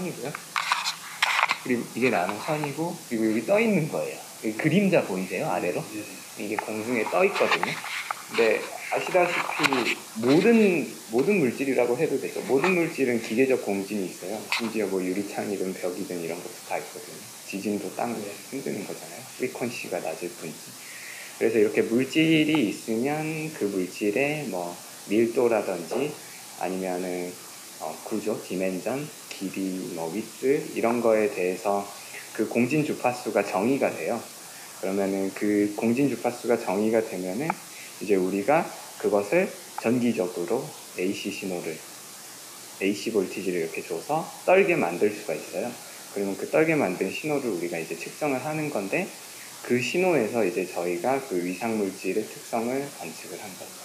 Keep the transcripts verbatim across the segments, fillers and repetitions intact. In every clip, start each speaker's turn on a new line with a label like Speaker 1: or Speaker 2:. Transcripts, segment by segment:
Speaker 1: 나노선이고요. 그리고 이게 나노선이고, 그리고 여기 떠 있는 거예요. 여기 그림자 보이세요? 아래로? 이게 공중에 떠 있거든요. 근데 아시다시피 모든 모든 물질이라고 해도 되죠. 모든 물질은 기계적 공진이 있어요. 심지어 뭐 유리창이든 벽이든 이런 것도 다 있거든요. 지진도 땅을 흔드는 거잖아요. 프리퀀시가 낮을 뿐이지. 그래서 이렇게 물질이 있으면 그 물질의 뭐 밀도라든지 아니면은 어, 구조, 디멘전, 길이, 뭐 위스 이런 거에 대해서 그 공진 주파수가 정의가 돼요. 그러면은 그 공진 주파수가 정의가 되면은 이제 우리가 그것을 전기적으로 에이씨 신호를 에이씨 볼티지를 이렇게 줘서 떨게 만들 수가 있어요. 그러면 그 떨게 만든 신호를 우리가 이제 측정을 하는 건데 그 신호에서 이제 저희가 그 위상 물질의 특성을 관측을 한 거죠.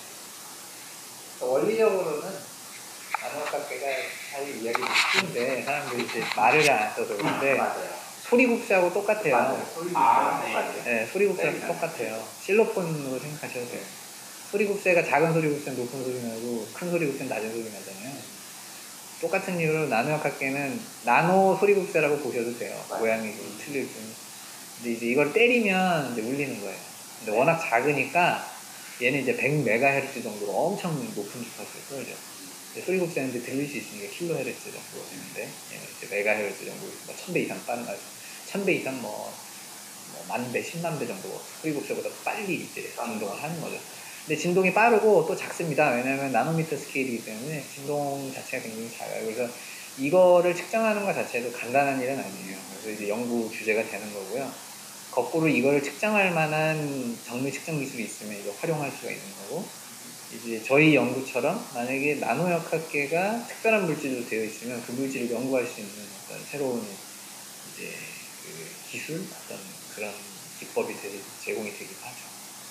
Speaker 2: 원리적으로는 나노각계가 사실 이야기 쉬운데 사람들이 이제 말을 안 써서 그런데 소리국사하고 똑같아요.
Speaker 3: 맞아요.
Speaker 2: 아, 네, 소리국사하고 네, 똑같아요. 실로폰으로 생각하셔도 돼요. 소리국세가 작은 소리국세는 높은 소리 나고 큰 소리국세는 낮은 소리 나잖아요. 똑같은 이유로 나노역학계는 나노 소리국세라고 보셔도 돼요. 맞아요. 모양이 좀 틀릴 뿐. 근데 이제 이걸 때리면 이제 울리는 거예요. 근데 워낙 작으니까 얘는 이제 백 메가헤르츠 정도로 엄청 높은 주파수를 쏠죠. 소리국세는 이제 들릴 수 있으니까 킬로헤르츠 정도 되는데 얘는 이제 메가헤르츠 정도, 뭐 천 배 이상 빠른, 천 배 이상 뭐, 뭐 만 배, 십만 배 정도 소리국세보다 빨리 이제 진동을 하는 거죠. 근데 진동이 빠르고 또 작습니다. 왜냐하면 나노미터 스케일이기 때문에 진동 자체가 굉장히 작아요. 그래서 이거를 측정하는 것 자체도 간단한 일은 아니에요. 그래서 이제 연구 주제가 되는 거고요. 거꾸로 이걸 측정할 만한 정밀 측정 기술이 있으면 이거 활용할 수가 있는 거고, 이제 저희 연구처럼 만약에 나노역학계가 특별한 물질로 되어 있으면 그 물질을 연구할 수 있는 어떤 새로운 이제 그 기술, 어떤 그런 기법이 되게 제공이 되기도 하죠.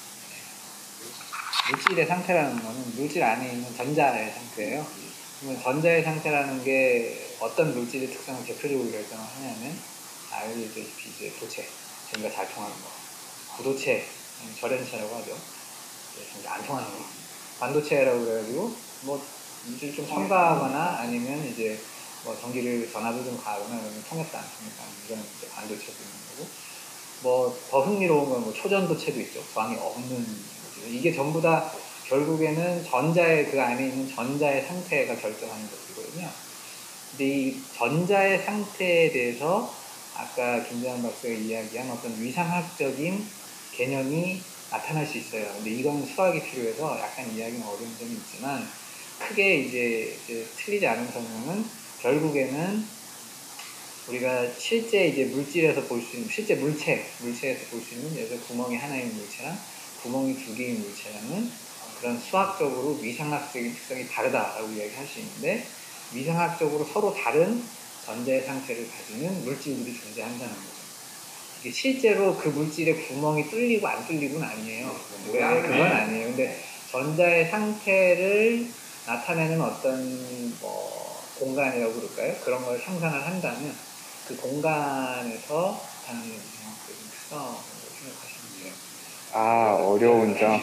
Speaker 2: 물질의 상태라는 거는 물질 안에 있는 전자의 상태예요. 그러면 전자의 상태라는 게 어떤 물질의 특성을 대표적으로 결정을 하냐면 알다시피 이제 도체, 전기가 잘 통하는 거, 구도체, 절연체라고 하죠. 전기 안 통하는 거, 반도체라고 그래가지고 뭐 물질 좀 첨가하거나 아니면 이제 뭐 전기를 전압을 좀 가하거나 그러면 통했다 안 통했다 이런 이제 반도체도 있는 거고, 뭐 더 흥미로운 건 뭐 초전도체도 있죠. 저항이 없는. 이게 전부 다 결국에는 전자의 그 안에 있는 전자의 상태가 결정하는 것이거든요. 근데 이 전자의 상태에 대해서 아까 김재환 박사가 이야기한 어떤 위상학적인 개념이 나타날 수 있어요. 근데 이건 수학이 필요해서 약간 이야기는 어려운 점이 있지만 크게 이제, 이제 틀리지 않은 설명은 결국에는 우리가 실제 이제 물질에서 볼 수 있는, 실제 물체, 물체에서 볼 수 있는 예를 들어 구멍이 하나 있는 물체랑 구멍이 두 개인 물체랑은 그런 수학적으로 위상학적인 특성이 다르다라고 이야기할 수 있는데, 위상학적으로 서로 다른 전자의 상태를 가지는 물질들이 존재한다는 거죠. 이게 실제로 그 물질의 구멍이 뚫리고 안 뚫리고는 아니에요. 네, 그건 아니에요. 근데 전자의 상태를 나타내는 어떤 뭐 공간이라고 그럴까요? 그런 걸 상상을 한다면 그 공간에서 나타나는 위상학적인 특성을 생각하시면 돼요.
Speaker 1: 아, 어려운 점.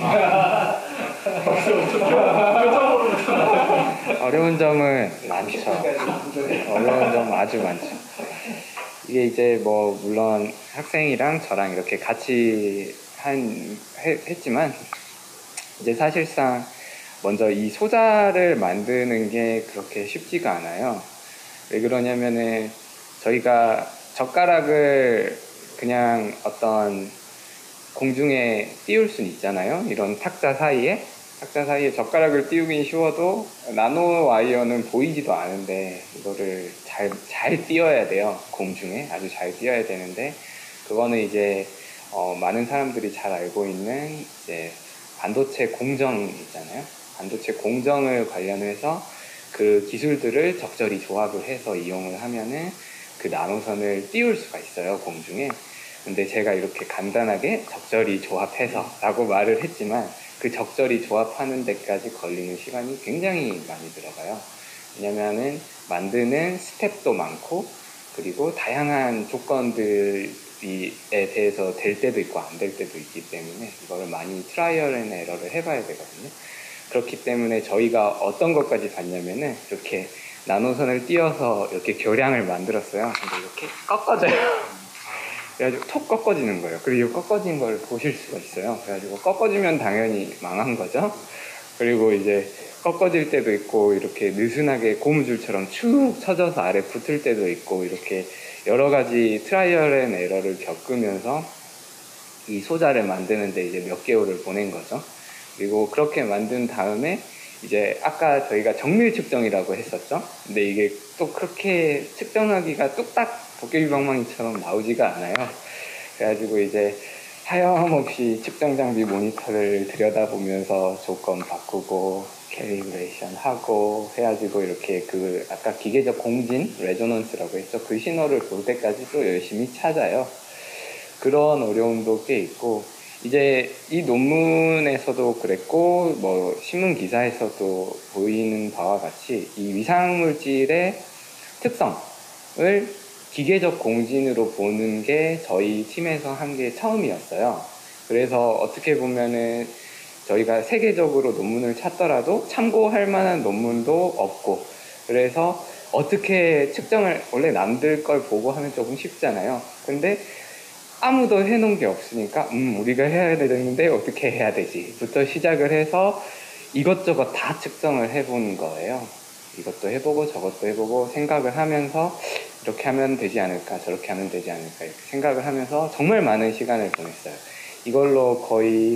Speaker 1: 어려운 점은 많죠. 어려운 점 아주 많죠. 이게 이제 뭐 물론 학생이랑 저랑 이렇게 같이 한 해, 했지만 이제 사실상 먼저 이 소자를 만드는 게 그렇게 쉽지가 않아요. 왜 그러냐면은 저희가 젓가락을 그냥 어떤 공중에 띄울 수는 있잖아요. 이런 탁자 사이에 탁자 사이에 젓가락을 띄우긴 쉬워도 나노 와이어는 보이지도 않은데 이거를 잘, 잘 띄워야 돼요. 공중에 아주 잘 띄워야 되는데, 그거는 이제 어, 많은 사람들이 잘 알고 있는 이제 반도체 공정 있잖아요. 반도체 공정을 관련해서 그 기술들을 적절히 조합을 해서 이용을 하면은 그 나노선을 띄울 수가 있어요, 공중에. 근데 제가 이렇게 간단하게 적절히 조합해서 라고 말을 했지만 그 적절히 조합하는 데까지 걸리는 시간이 굉장히 많이 들어가요. 왜냐면은 만드는 스텝도 많고, 그리고 다양한 조건들에 대해서 될 때도 있고 안 될 때도 있기 때문에 이거를 많이 트라이얼 앤 에러를 해봐야 되거든요. 그렇기 때문에 저희가 어떤 것까지 봤냐면은 이렇게 나노선을 띄어서 이렇게 교량을 만들었어요. 근데 이렇게 꺾어져요. 그래가지고 톡 꺾어지는 거예요. 그리고 꺾어진 걸 보실 수가 있어요. 그래가지고 꺾어지면 당연히 망한 거죠. 그리고 이제 꺾어질 때도 있고 이렇게 느슨하게 고무줄처럼 축 쳐져서 아래 붙을 때도 있고 이렇게 여러 가지 트라이얼 앤 에러를 겪으면서 이 소자를 만드는데 이제 몇 개월을 보낸 거죠. 그리고 그렇게 만든 다음에 이제 아까 저희가 정밀 측정이라고 했었죠. 근데 이게 또 그렇게 측정하기가 뚝딱 도깨비 방망이처럼 나오지가 않아요. 그래가지고 이제 하염없이 측정 장비 모니터를 들여다보면서 조건 바꾸고 캘리브레이션 하고 해가지고 이렇게 그 아까 기계적 공진 레조넌스라고 했죠. 그 신호를 볼 때까지 또 열심히 찾아요. 그런 어려움도 꽤 있고 이제 이 논문에서도 그랬고 뭐 신문 기사에서도 보이는 바와 같이 이 위상물질의 특성을 기계적 공진으로 보는 게 저희 팀에서 한 게 처음이었어요. 그래서 어떻게 보면은 저희가 세계적으로 논문을 찾더라도 참고할 만한 논문도 없고 그래서 어떻게 측정을 원래 남들 걸 보고 하면 조금 쉽잖아요. 근데 아무도 해놓은 게 없으니까 음 우리가 해야 되는데 어떻게 해야 되지 부터 시작을 해서 이것저것 다 측정을 해본 거예요. 이것도 해보고 저것도 해보고 생각을 하면서 이렇게 하면 되지 않을까 저렇게 하면 되지 않을까 이렇게 생각을 하면서 정말 많은 시간을 보냈어요. 이걸로 거의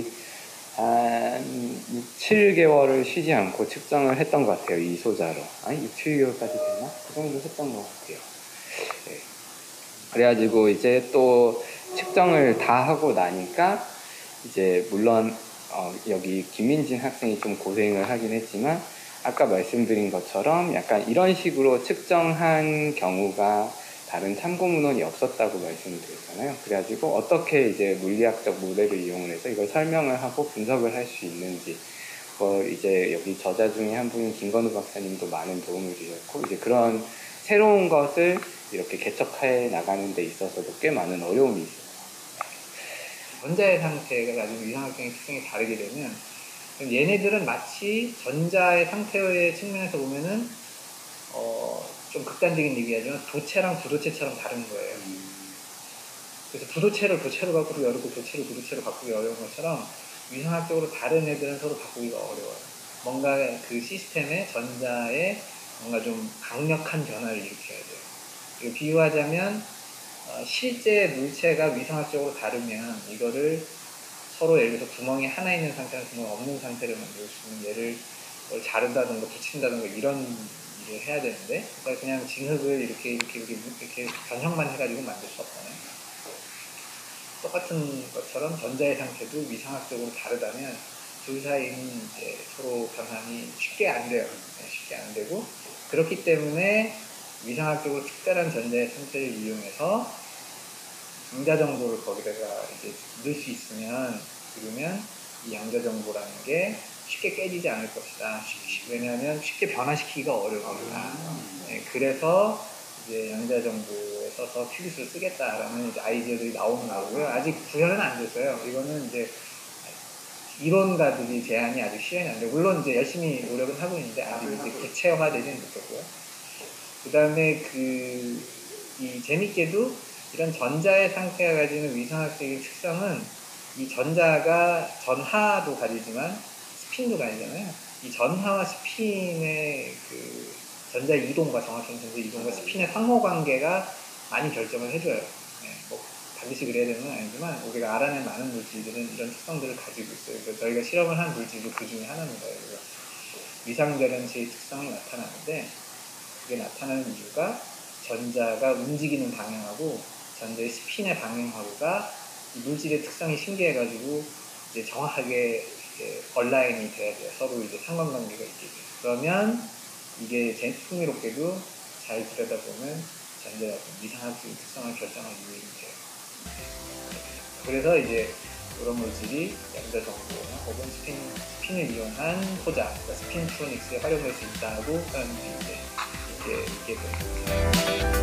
Speaker 1: 한 육, 칠 개월을 쉬지 않고 측정을 했던 것 같아요. 이 소자로. 아니 육, 칠 개월까지 됐나? 그 정도 했던 것 같아요. 네. 그래가지고 이제 또 측정을 다 하고 나니까 이제 물론 어 여기 김민진 학생이 좀 고생을 하긴 했지만 아까 말씀드린 것처럼 약간 이런 식으로 측정한 경우가 다른 참고문헌이 없었다고 말씀을 드렸잖아요. 그래가지고 어떻게 이제 물리학적 모델을 이용해서 이걸 설명을 하고 분석을 할 수 있는지 뭐 이제 여기 저자 중에 한 분인 김건우 박사님도 많은 도움을 주셨고 이제 그런 새로운 것을 이렇게 개척해 나가는 데 있어서도 꽤 많은 어려움이 있어요.
Speaker 2: 전자의 상태가 나중에 위상학적인 특성이 다르게 되면 얘네들은 마치 전자의 상태의 측면에서 보면은 어, 좀 극단적인 얘기하지만 도체랑 부도체처럼 다른 거예요. 그래서 부도체를 도체로 바꾸기 어렵고 도체를 부도체로 바꾸기 어려운 것처럼 위상학적으로 다른 애들은 서로 바꾸기가 어려워요. 뭔가 그 시스템의 전자에 뭔가 좀 강력한 변화를 일으켜야 돼요. 그리고 비유하자면 어, 실제 물체가 위상학적으로 다르면 이거를 서로 예를 들어서 구멍이 하나 있는 상태랑 구멍이 없는 상태를 만들 수 있는 얘를 뭘 자른다든가 붙인다든가 이런 일을 해야 되는데 그러니까 그냥 진흙을 이렇게 이렇게 이렇게, 이렇게 변형만 해가지고 만들 수 없잖아요. 똑같은 것처럼 전자의 상태도 위상학적으로 다르다면 둘 사이는 이제 서로 변환이 쉽게 안 돼요. 쉽게 안 되고 그렇기 때문에 위상학적으로 특별한 전자의 상태를 이용해서 양자 정보를 거기다가 이제 넣을 수 있으면 그러면 이 양자 정보라는 게 쉽게 깨지지 않을 것이다. 왜냐하면 쉽게 변화시키기가 어려우니까. 네, 그래서 이제 양자 정보에 써서 큐비스를 쓰겠다라는 이제 아이디어들이 나오는 거고요. 아직 구현은 안 됐어요. 이거는 이제 이론가들이 제안이 아직 실현이 안 되고 물론 이제 열심히 노력은 하고 있는데 아직 이제 구체화되지는 못했고요. 그 다음에 그 이 재밌게도 이런 전자의 상태가 가지는 위상학적인 특성은 이 전자가 전하도 가지지만 스핀도 가지잖아요. 이 전하와 스핀의 그 전자 이동과 정확히는 전자 이동과 스핀의 상호관계가 많이 결정을 해줘요. 네, 뭐 반드시 그래야 되는 건 아니지만 우리가 알아낸 많은 물질들은 이런 특성들을 가지고 있어요. 그래서 저희가 실험을 한 물질도 그 중에 하나입니다. 그래서 위상밸런스의 특성이 나타나는데 그게 나타나는 이유가 전자가 움직이는 방향하고 전자의 스핀의 방향하고가 이 물질의 특성이 신기해가지고 이제 정확하게 이제 얼라인이 돼야 돼요. 서로 이제 상관관계가 있게 돼요. 그러면 이게 제 흥미롭게도 잘 들여다보면 전자의 어떤 이상학적인 특성을 결정하는 요인이 돼요. 그래서 이제 이런 물질이 양자 정보나 혹은 스핀, 스핀을 이용한 소자, 그러니까 스핀 프로닉스에 활용될 수 있다고 사람들이 이제 이게 이게 됩니다.